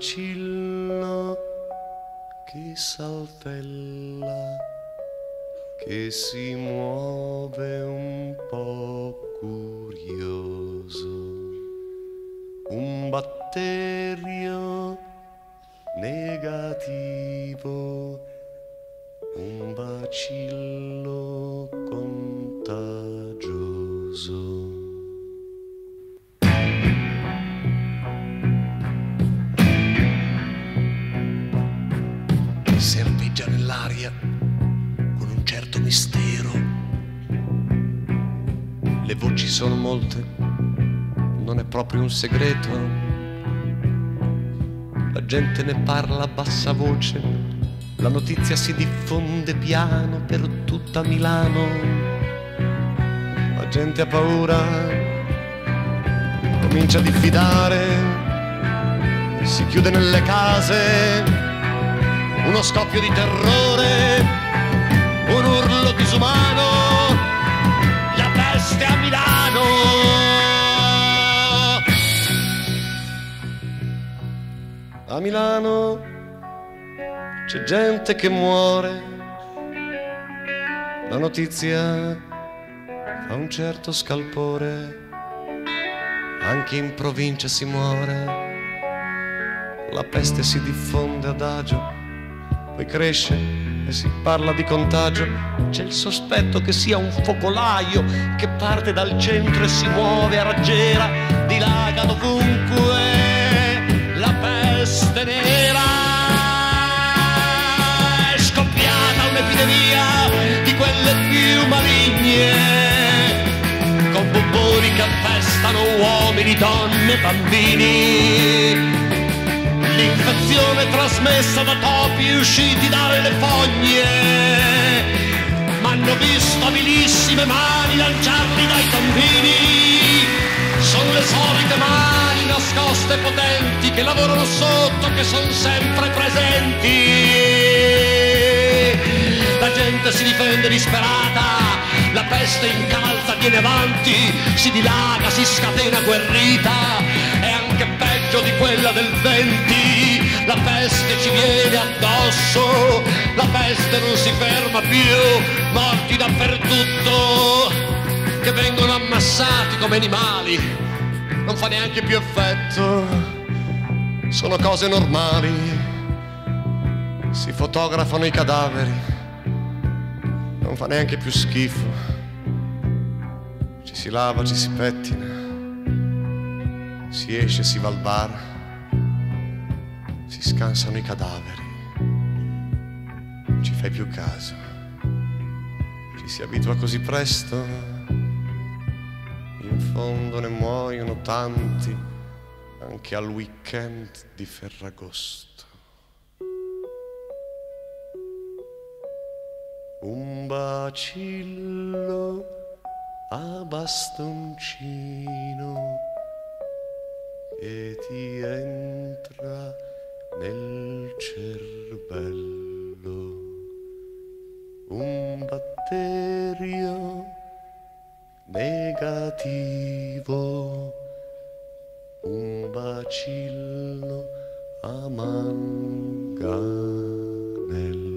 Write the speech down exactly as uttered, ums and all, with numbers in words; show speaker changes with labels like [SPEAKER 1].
[SPEAKER 1] bacillo che saltella, che si muove un po' curioso, un batterio negativo, un bacillo contagioso. Serpeggia nell'aria con un certo mistero. Le voci sono molte, non è proprio un segreto. La gente ne parla a bassa voce, la notizia si diffonde piano per tutta Milano. La gente ha paura, comincia a diffidare, si chiude nelle case. Uno scoppio di terrore, un urlo disumano, la peste a Milano. A Milano c'è gente che muore, la notizia fa un certo scalpore, anche in provincia si muore, la peste si diffonde adagio, poi cresce e si parla di contagio. C'è il sospetto che sia un focolaio che parte dal centro e si muove a raggiera, dilaga dovunque. La peste nera è scoppiata, un'epidemia di quelle più maligne, con bubboni che infestano uomini, donne, bambini. L'infezione trasmessa da topi usciti dalle fogne, m'hanno visto abilissime mani lanciarli dai tombini. Sono le solite mani nascoste e potenti che lavorano sotto, che sono sempre presenti. La gente si difende disperata, la peste incalza, viene avanti, si dilaga, si scatena guerrita, è anche peggio di quella del venti. La peste ci viene addosso, la peste non si ferma più, morti dappertutto che vengono ammassati come animali, non fa neanche più effetto, sono cose normali, si fotografano i cadaveri, non fa neanche più schifo, ci si lava, ci si pettina, si esce, si va al bar, si scansano i cadaveri, ci fai più caso, ci si abitua così presto, in fondo ne muoiono tanti anche al weekend di Ferragosto. Un bacillo a bastoncino che ti entra nel cervello, un batterio negativo, un bacillo a manganello.